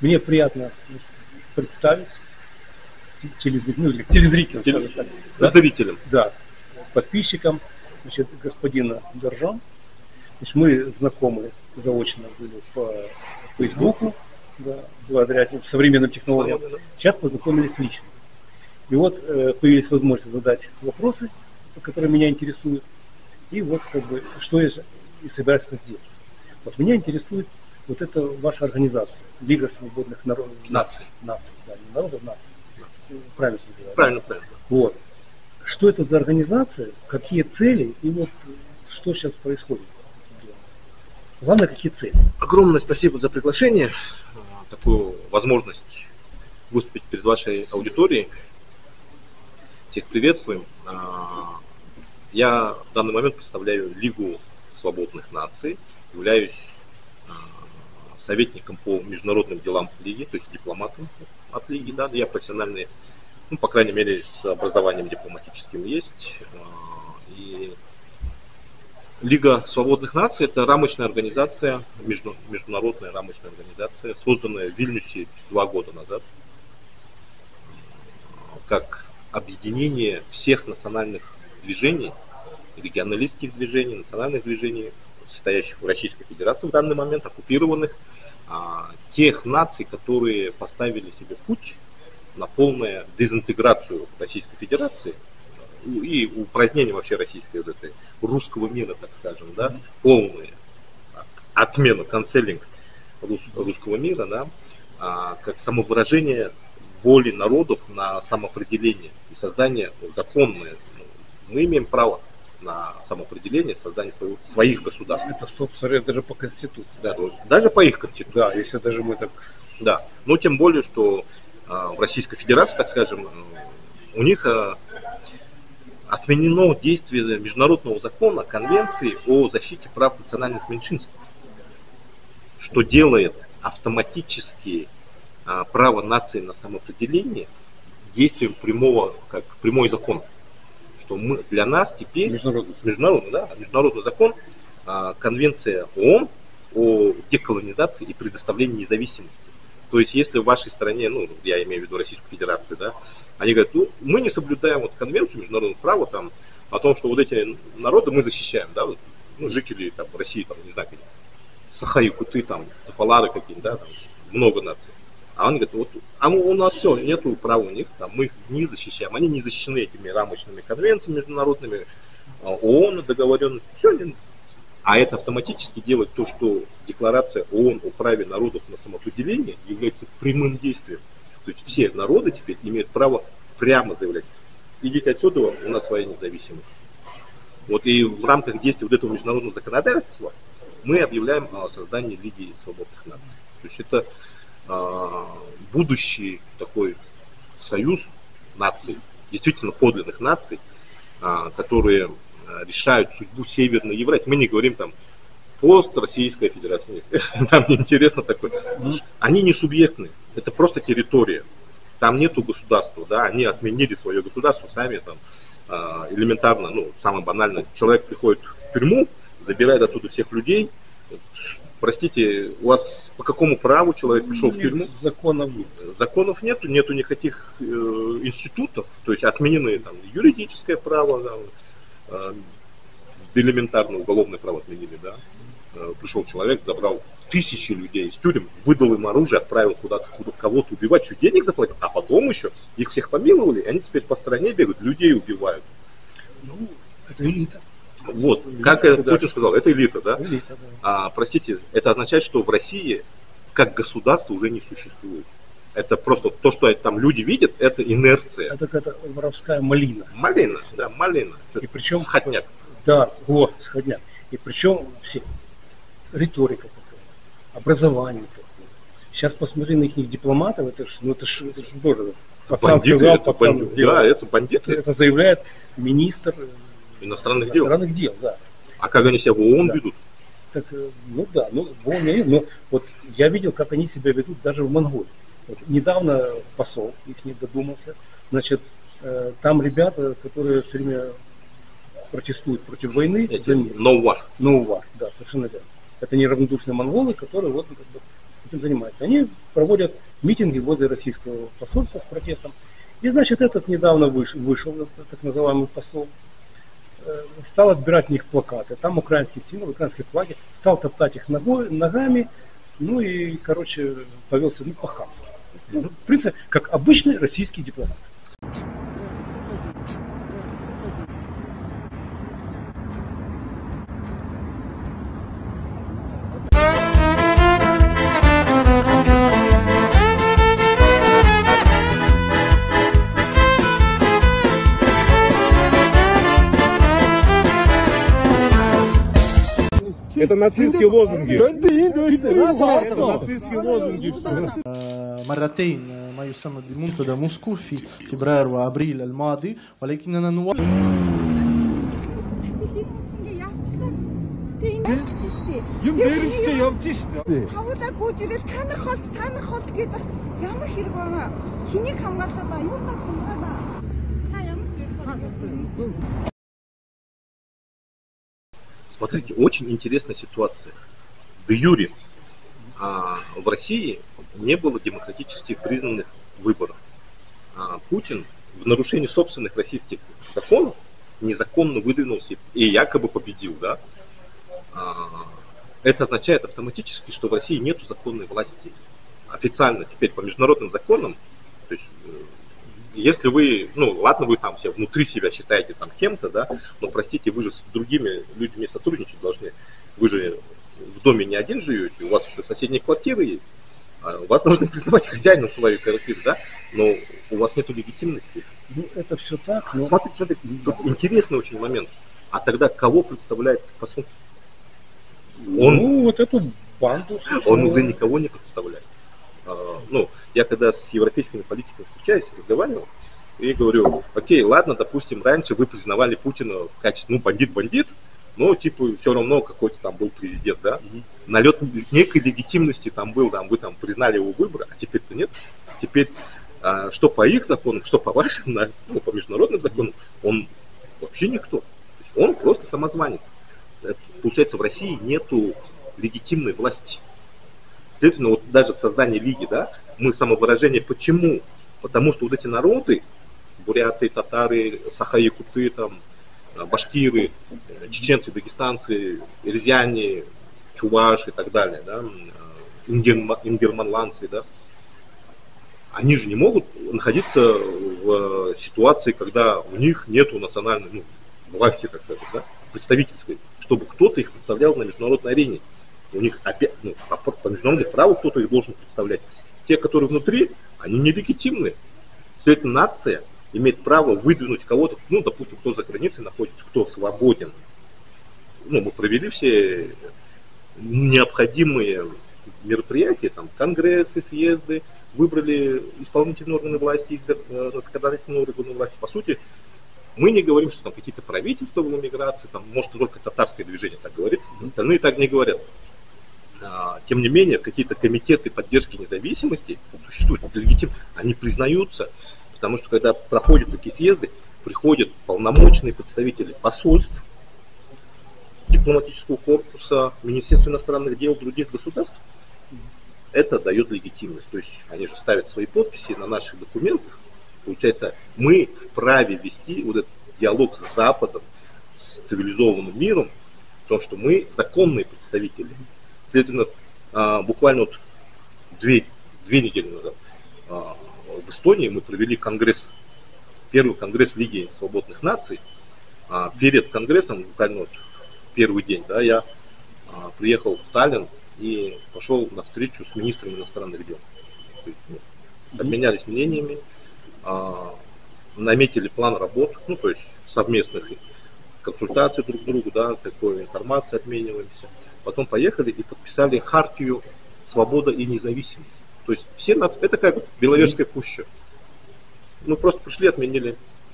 Мне приятно представить телезрителям, скажем так, да? Зрителям. Да, подписчикам, значит, господина Доржон. Значит, мы знакомы заочно были по Фейсбуку, да, благодаря современным технологиям. Сейчас познакомились лично. И вот появились возможности задать вопросы, которые меня интересуют. И вот как бы, что я и собираюсь это сделать. Вот меня интересует вот эта ваша организация, Лига свободных народов, наций, да, не народов, наций. Правильно сказать? Правильно. Вот. Что это за организация, какие цели и вот что сейчас происходит? Главное, какие цели? Огромное спасибо за приглашение, такую возможность выступить перед вашей аудиторией. Всех приветствуем. Я в данный момент представляю Лигу свободных наций, являюсь советником по международным делам Лиги, то есть дипломатом от Лиги. Да, я профессиональный, ну, по крайней мере, с образованием дипломатическим есть. И Лига свободных наций – это рамочная организация, международная рамочная организация, созданная в Вильнюсе 2 года назад, как объединение всех национальных движений, регионалистских движений, национальных движений, состоящих в Российской Федерации в данный момент, оккупированных, тех наций, которые поставили себе путь на полную дезинтеграцию Российской Федерации и упразднение вообще российской вот этой русского мира, так скажем, да, полная отмена, канцелинг русского мира, да, как самовыражение воли народов на самоопределение и создание законное. Мы имеем право на самоопределение, создание своих государств. Это, собственно, даже по Конституции. Да, даже по их Конституции. Да, если даже мы так... Да, но тем более, что в Российской Федерации, так скажем, у них отменено действие международного закона, конвенции о защите прав национальных меньшинств, что делает автоматически право нации на самоопределение действием прямого, как прямой закон. Что мы, для нас теперь международный закон, конвенция ООН о деколонизации и предоставлении независимости. То есть, если в вашей стране, ну, я имею в виду Российскую Федерацию, да, они говорят, ну, мы не соблюдаем вот конвенцию международного права там, о том, что вот эти народы мы защищаем, да, вот, ну, жители там, России, там, не знаю, Саха-Якуты, там, Тафалары какие-то, да, там, много наций. А они говорят, вот, у нас все, нету права у них, там, мы их не защищаем, они не защищены этими рамочными конвенциями международными, ООН, договоренностью, все. А это автоматически делает то, что декларация ООН о праве народов на самоопределение является прямым действием. То есть все народы теперь имеют право прямо заявлять, идите отсюда, у нас своя независимость. Вот и в рамках действия вот этого международного законодательства мы объявляем о создании Лиги свободных наций. То есть это будущий такой союз наций, действительно подлинных наций, которые решают судьбу Северной Евразии. Мы не говорим там пост-Российская Федерация. Нам не интересно такое. Они не субъектны. Это просто территория. Там нету государства. Да? Они отменили свое государство сами там элементарно, ну, самое банальное. Человек приходит в тюрьму, забирает оттуда всех людей. Простите, у вас по какому праву человек пришел в тюрьму? Законов нет. Законов нету никаких институтов. То есть отменены там юридическое право, да, элементарно уголовное право отменили, да. Пришел человек, забрал тысячи людей из тюрем, выдал им оружие, отправил куда-то кого-то убивать, что денег заплатил, а потом еще их всех помиловали, и они теперь по стране бегают, людей убивают. Ну, это элита. Вот, как Путин сказал, это элита, да? Элита, да. Простите, это означает, что в России как государство уже не существует. Это просто то, что там люди видят, это инерция. Это какая-то воровская малина. Малина, да, малина. И причем сходняк. Да, вот, сходняк. И причем все риторика такая, образование такое. Сейчас посмотри на их дипломатов, это ж тоже пацан бандиты, сказал, это пацан сделал. Да, это бандиты. Это заявляет министр иностранных дел. Да. А как они себя в ООН ведут? Так, ну да, ну в ООН, но вот я видел, как они себя ведут даже в Монголии. Вот, недавно посол их не додумался. Значит, там ребята, которые все время протестуют против войны. No war. No war, да, совершенно верно. Это неравнодушные монголы, которые вот как бы этим занимается. Они проводят митинги возле российского посольства с протестом. И, значит, этот недавно вышел так называемый посол, стал отбирать у них плакаты. Там украинские символы, украинские флаги, стал топтать их ногами, ну и, короче, повелся по-хамски. Ну, в принципе, как обычный российский дипломат. Это нацистские лозунги. Это нацистские лозунги. مرتين ما يسمى بمنتدى موسكو في فبراير وابريل الماضي ولكننا نواصل Юм дээрэмчтэй явж штэ. Тавуулаа гүйж ирэл танархолт гэдэг ямар хэрэг байна? Хэнийг хамгаалаад ба юунаас хамгаалаа? Та ямар Смотрите, очень интересная ситуация. Де юре в России не было демократически признанных выборов. Путин в нарушении собственных российских законов незаконно выдвинулся и якобы победил. Да? Это означает автоматически, что в России нет законной власти. Официально теперь по международным законам, то есть, если вы, ну ладно, вы там все внутри себя считаете там кем-то, да, но простите, вы же с другими людьми сотрудничать должны. Вы же в доме не один живете, у вас еще соседние квартиры есть. Вас должны признавать хозяином своей квартиры, да, но у вас нет легитимности. Ну, это все так. Но... Смотрите, тут интересный очень момент. А тогда кого представляет посол? Ну, вот эту банду. Он уже никого не представляет. Ну, я когда с европейскими политиками встречаюсь, разговариваю, и говорю, окей, ладно, допустим, раньше вы признавали Путина в качестве, ну, бандит, но, типа, все равно какой-то там был президент, да? Налет некой легитимности там был, там, вы там признали его выборы, а теперь-то нет. Теперь, что по их законам, что по вашим, ну, по международным законам, он вообще никто. Он просто самозванец. Получается, в России нету легитимной власти. Следовательно, вот даже в создании лиги, да, мы самовыражение почему? Потому что вот эти народы, буряты, татары, саха-якуты, там, башкиры, чеченцы, дагестанцы, рязяне, чуваши и так далее, да, ингерманландцы, да, они же не могут находиться в ситуации, когда у них нету национальной, ну, власти, как сказать, да, представительской, чтобы кто-то их представлял на международной арене. У них опять, ну, по международному праву кто-то их должен представлять. Те, которые внутри, они нелегитимны. Следовательно, нация имеет право выдвинуть кого-то, ну, допустим, кто за границей находится, кто свободен. Ну, мы провели все необходимые мероприятия, там, конгрессы, съезды, выбрали исполнительные органы власти, законодательные органы власти. По сути, мы не говорим, что там какие-то правительства в эмиграции, там, может, только татарское движение так говорит, остальные так не говорят. Тем не менее, какие-то комитеты поддержки независимости существуют, они признаются, потому что когда проходят такие съезды, приходят полномочные представители посольств, дипломатического корпуса, Министерства иностранных дел других государств. Это дает легитимность. То есть они же ставят свои подписи на наших документах. Получается, мы вправе вести вот этот диалог с Западом, с цивилизованным миром, потому что мы законные представители. Следовательно, буквально вот две недели назад в Эстонии мы провели конгресс, первый конгресс Лиги свободных наций. Перед конгрессом, буквально вот первый день, да, я приехал в Таллин и пошел на встречу с министром иностранных дел. Обменялись мнениями, наметили план работ, ну, то есть совместных консультаций друг другу, да, какой информацией обмениваемся. Потом поехали и подписали хартию «Свобода и независимость». То есть все это как Беловежская пуща. Мы просто пришли, отменили.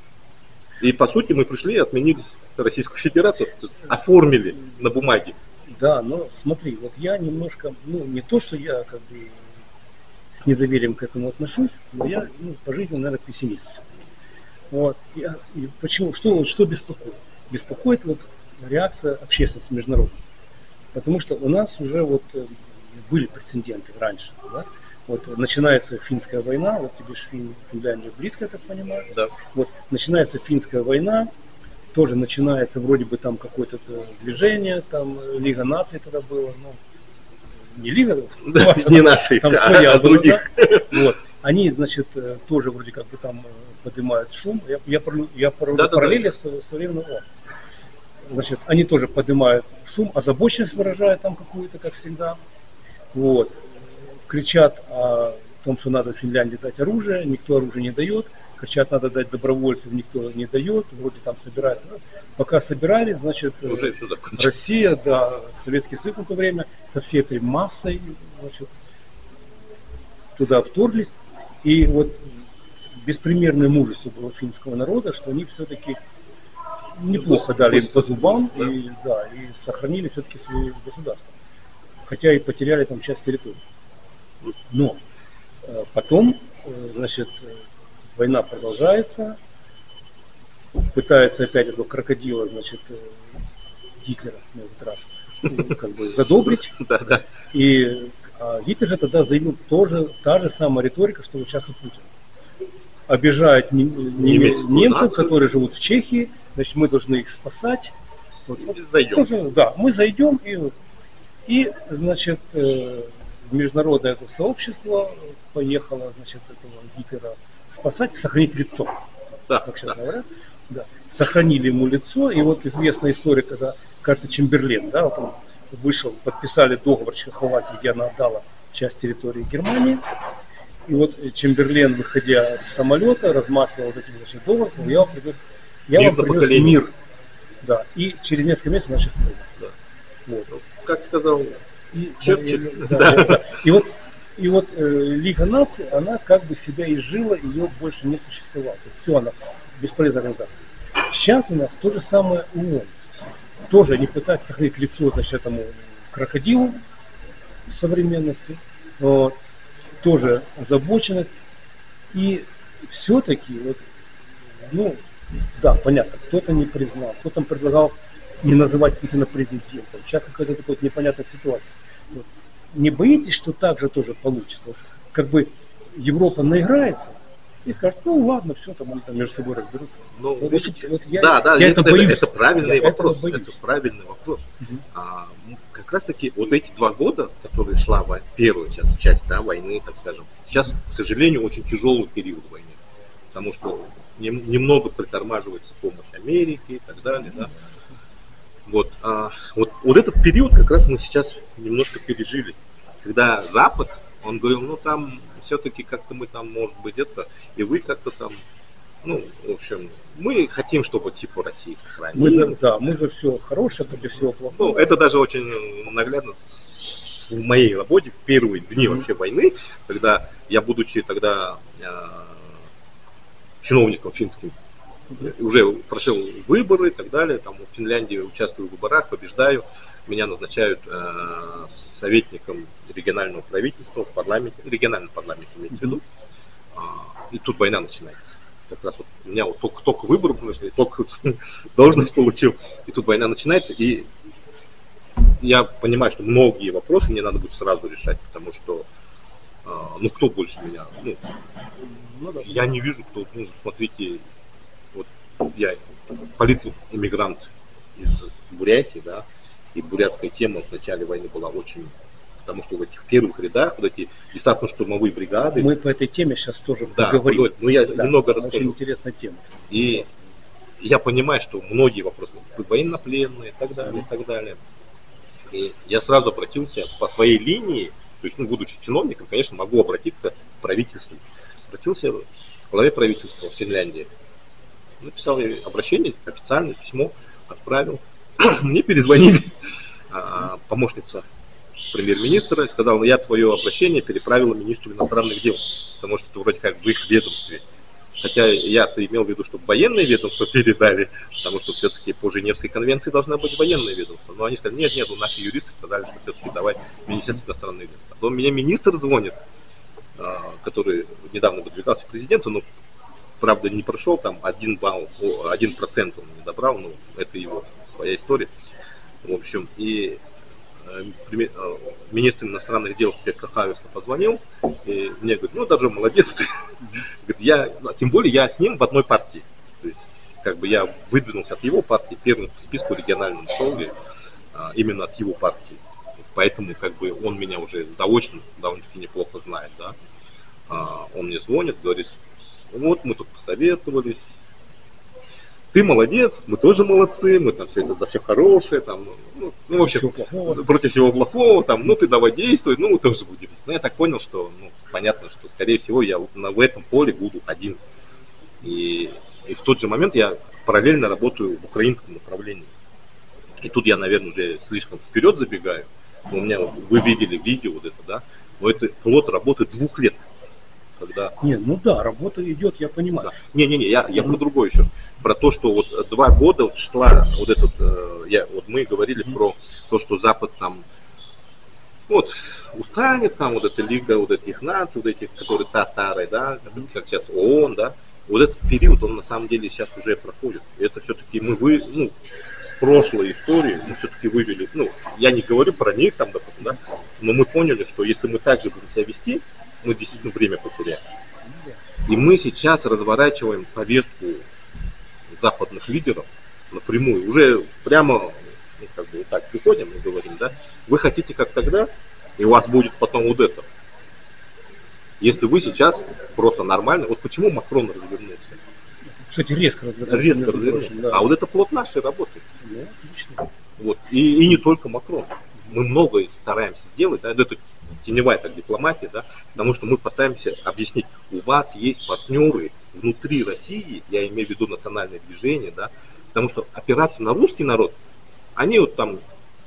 И по сути мы пришли и отменили Российскую Федерацию, оформили на бумаге. Да, но смотри, вот я немножко, ну, не то, что я как бы с недоверием к этому отношусь, но я, ну, по жизни, наверное, пессимист. Вот. И почему? Что беспокоит? Беспокоит вот реакция общественности международной. Потому что у нас уже вот были прецеденты раньше. Да? Вот начинается финская война, вот тебе же Финляндия близко, я так понимаю. Да. Вот начинается финская война, тоже начинается вроде бы там какое-то движение, там Лига наций тогда было, ну, не Лига, не наши, там а своя была, других. да? Вот. Они, значит, тоже вроде как бы там поднимают шум. Я провожу параллели с современным ООН. Значит, они тоже поднимают шум, озабоченность выражают там какую-то, как всегда. Вот. Кричат о том, что надо Финляндии дать оружие, никто оружие не дает. Кричат, надо дать добровольцев, никто не дает. Вроде там собирается. Пока собирались, значит, Россия, да, Советский Союз в то время со всей этой массой, значит, туда вторглись. И вот беспримерное мужество было финского народа, что они все-таки неплохо дали им по зубам и сохранили все-таки свое государство. Хотя и потеряли там часть территории. Но потом, значит, война продолжается, пытается опять этого крокодила, значит, Гитлера на этот раз как бы задобрить. И Гитлер же тогда заявил тоже та же самая риторика, что вот сейчас у Путина. Обижают немцев, которые живут в Чехии, значит, мы должны их спасать. Вот, тоже, да, мы зайдем и значит, международное это сообщество поехало, значит, этого Гитлера спасать, сохранить лицо. Как сейчас говорят. Да. Сохранили ему лицо, и вот известная история, когда, кажется, Чемберлен, да, вот он вышел, подписали договор Чехословакии, где она отдала часть территории Германии. И вот Чемберлен, выходя с самолета, размахивал вот этим нашим договором, я вам принес мир. Да. И через несколько месяцев начали войну. Да. Вот. Как сказал Черчилль. И вот Лига наций, она как бы себя изжила, ее больше не существовало. Все, она бесполезная организация. Сейчас у нас то же самое ООН. Тоже они пытаются сохранить лицо, значит, этому крокодилу современности. Вот. Тоже озабоченность. И все-таки, вот, ну, да, понятно, кто-то не признал, кто-то предлагал не называть Путина президентом. Сейчас какая-то такая вот непонятная ситуация. Вот. Не боитесь, что так же тоже получится? Как бы Европа наиграется и скажет, ну ладно, все, там они там между собой разберутся. Ну, вот, это боюсь. Это правильный вопрос. Это правильный вопрос. Как раз таки вот эти 2 года, которые шла первая часть войны, так скажем, сейчас, к сожалению, очень тяжелый период войны. Потому что немного притормаживается помощь Америки и так далее. Да? Вот этот период как раз мы сейчас немножко пережили. Когда Запад, он говорил, ну там все-таки как-то мы там, может быть, это, и вы как-то там, ну, в общем, мы хотим, чтобы типа России сохранилась. Мы за все хорошее, против всего плохого. Ну, это даже очень наглядно в моей работе в первые дни вообще войны, когда я, будучи тогда чиновником финским, уже прошел выборы и так далее, там в Финляндии участвую в выборах, побеждаю, меня назначают советником регионального правительства в парламенте, региональном парламенте имеется в виду, и тут война начинается. Как раз вот у меня вот только выборы прошли, только должность получил, и тут война начинается, и я понимаю, что многие вопросы мне надо будет сразу решать, потому что, ну, кто больше меня, я не вижу, кто, смотрите, вот я политэмигрант из Бурятии, да, и бурятская тема в начале войны была очень, потому что в этих первых рядах, вот эти десантно-штурмовые бригады. Мы по этой теме сейчас тоже поговорим. Ну, я немного расскажу. Очень интересная тема. И я понимаю, что многие вопросы, военнопленные и так далее, и так далее. И я сразу обратился по своей линии, то есть, будучи чиновником, конечно, могу обратиться к правительству. Обратился к главе правительства в Финляндии. Написал обращение, официальное письмо, отправил. Мне перезвонили помощница премьер-министра и сказала, я твое обращение переправила министру иностранных дел, потому что это вроде как в их ведомстве. Хотя я-то имел в виду, чтобы военные ведомства передали, потому что все-таки по Женевской конвенции должна быть военное ведомство. Но они сказали, нет, наши юристы сказали, что все-таки давай Министерство иностранных дел. Потом мне министр звонит, который недавно выдвигался к президенту, но правда не прошел, там 1% он не добрал, но это его своя история. В общем, и министр иностранных дел Петр Хавельский позвонил, и мне говорит, ну, даже молодец ты. Говорит, тем более я с ним в одной партии. То есть, как бы я выдвинулся от его партии, первым по списку региональном шоу, именно от его партии. Поэтому, как бы, он меня уже заочно довольно-таки неплохо знает, да. Он мне звонит, говорит, вот мы тут посоветовались, ты молодец, мы тоже молодцы, мы там все это за все хорошее, там, ну в общем, против всего плохого, там, ну ты давай действуй, ну мы тоже будем. Но я так понял, что, ну, понятно, что, скорее всего, я в этом поле буду один. И в тот же момент я параллельно работаю в украинском направлении. И тут я, наверное, уже слишком вперед забегаю. Но у меня, вы видели видео вот это, да, но это плод работы 2 лет. Когда... Нет, ну да, работа идет, я понимаю. Да. Не, я про другое еще. Про то, что вот 2 года вот шла вот этот, мы говорили про то, что Запад там вот устанет, там вот эта лига, вот этих наций, вот этих, которые та старая, да, как сейчас ООН, да, вот этот период, он на самом деле сейчас уже проходит. И это все-таки с прошлой истории мы все-таки вывели, я не говорю про них там, допустим, да, но мы поняли, что если мы так же будем себя вести, мы действительно время потеряем. И мы сейчас разворачиваем повестку западных лидеров напрямую. Уже прямо, как бы вот так приходим и говорим, да, вы хотите как тогда, и у вас будет потом вот это. Если вы сейчас просто нормально, вот почему Макрон развернулся? Кстати, резко развернулся. Да. А вот это плод нашей работы. Да, отлично. Вот. И не только Макрон. Мы многое стараемся сделать, да, это теневая так дипломатия, да, потому что мы пытаемся объяснить, у вас есть партнеры внутри России, я имею в виду национальное движение, да, потому что опираться на русский народ, они вот там,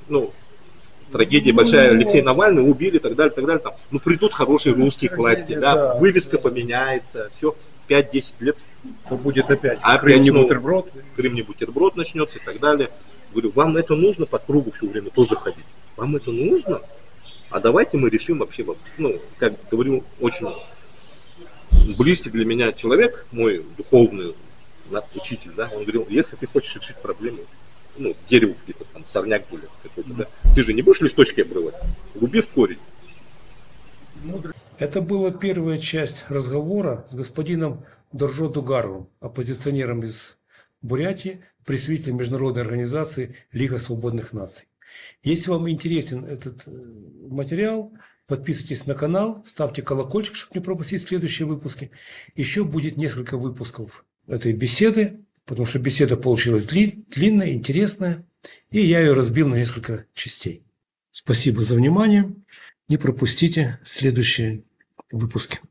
трагедия большая, Алексей Навальный убили и так далее, там, придут хорошие русские к власти, да, вывеска поменяется, все, 5-10 лет. То будет опять Крым не бутерброд. Крым не бутерброд начнется и так далее. Говорю, вам это нужно по кругу все время тоже ходить? Вам это нужно? А давайте мы решим вообще, как говорю, очень близкий для меня человек, мой духовный учитель, да, он говорил, если ты хочешь решить проблему, дерево где-то там, сорняк будет какой-то, да, ты же не будешь листочки обрывать, руби в корень. Это была первая часть разговора с господином Доржо Дугаровым, оппозиционером из Бурятии, представителем международной организации Лига свободных наций. Если вам интересен этот материал, подписывайтесь на канал, ставьте колокольчик, чтобы не пропустить следующие выпуски. Еще будет несколько выпусков этой беседы, потому что беседа получилась длинная, интересная, и я ее разбил на несколько частей. Спасибо за внимание. Не пропустите следующие выпуски.